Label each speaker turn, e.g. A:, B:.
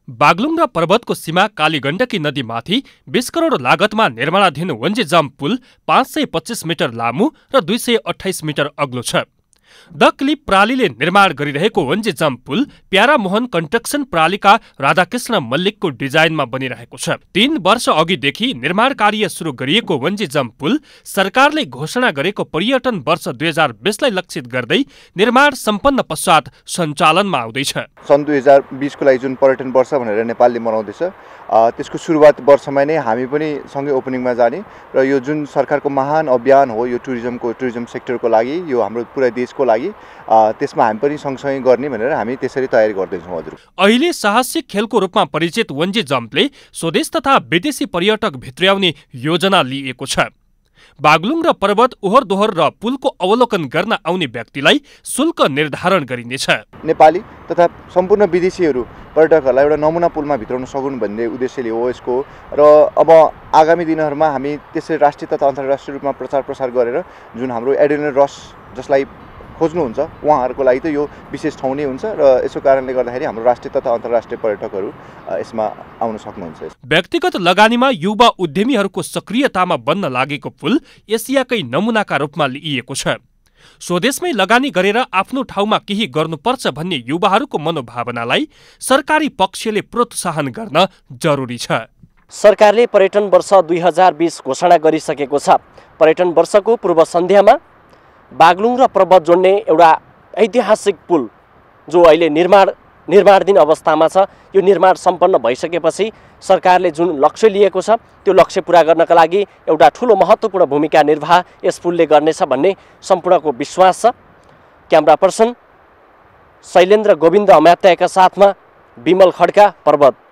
A: बागलुङ र पर्वतको सीमा कालीगण्डकी नदीमाथि 20 करोड लागतमा निर्माणाधीन वन्जी जम्प पुल 525 मिटर लामो र 228 मिटर अग्लो छ। द क्लिप प्रालीले निर्माण गरिरहेको वन्जी जम्प पुल प्यारामोहन कन्स्ट्रक्सन प्रालीका राधाकृष्ण मल्लिकको डिजाइनमा बनिरहेको छ। 3 वर्ष अघिदेखि निर्माण कार्य सुरु गरिएको वन्जी जम्प पुल सरकारले घोषणा गरेको पर्यटन वर्ष 2020 लाई लक्षित गर्दै निर्माण सम्पन्न पश्चात सञ्चालनमा आउँदैछ।
B: सन् 2020 को लागि जुन पर्यटन वर्ष भनेर नेपालले मनाउँदैछ, त्यसको सुरुवात वर्षमा नै हामी पनि सँगै ओपनिङमा जाने र यो जुन सरकारको महान अभियान हो, यो टुरिज्म सेक्टरको लागि, यो हाम्रो पुरै देशको लागि, त्यसमा हामी पनि सँगसँगै गर्ने भनेर हामी त्यसरी तयारी गर्दैछौँ। हजुर,
A: अहिले साहसिक खेलको रूपमा परिचित वन्जी जम्पले स्वदेश तथा विदेशी पर्यटक भित्र्याउने योजना लिएको छ। बागलुङ र पर्वत ओहोर दोहोर र पुलको अवलोकन गर्न आउने व्यक्तिलाई शुल्क निर्धारण गरिनेछ।
B: नेपाली तथा सम्पूर्ण विदेशीहरू पर्यटकहरूलाई एउटा नमुना पुलमा भित्राउन सकुन् भन्ने उद्देश्यले हो यसको। र अब आगामी दिनहरूमा हामी त्यसरी राष्ट्रिय तथा अन्तर्राष्ट्रिय रूपमा प्रचार गरेर जुन हाम्रो एड्रेनल रस जसलाई खोज्नुहुन्छ उहाँहरूको लागि त यो विशेष ठाउँ नै हुन्छ र यसो कारणले गर्दाखेरि हाम्रो राष्ट्रिय तथा अन्तर्राष्ट्रिय पर्यटकहरू यसमा आउन सक्नुहुन्छ।
A: व्यक्तिगत लगानीमा युवा उद्यमीहरूको सक्रियतामा बन्न लागेको पुल एसियाकै नमुनाका रूपमा लिइएको छ। स्वदेशमै लगानी गरेर आफ्नो ठाउँमा केही गर्नुपर्छ भन्ने युवाहरूको मनोभावनालाई सरकारी पक्षले प्रोत्साहन गर्न जरुरी छ।
C: सरकारले पर्यटन वर्ष 2020 घोषणा गरिसकेको छ। पर्यटन वर्षको पूर्व सन्ध्यामा बागलुङ र पर्वत जोड्ने एउटा ऐतिहासिक पुल जो अहिले निर्माणाधीन अवस्थामा छ, यो निर्माण सम्पन्न भइसकेपछि सरकारले जुन लक्ष्य लिएको छ त्यो लक्ष्य पूरा गर्नका लागि एउटा ठुलो महत्त्वपूर्ण भूमिका निर्वाह यस पुलले गर्नेछ भन्ने सम्पूर्णको विश्वास छ। क्यामेरा पर्सन शैलेन्द्र गोविन्द अमात्यका साथमा विमल खड्का, पर्वत।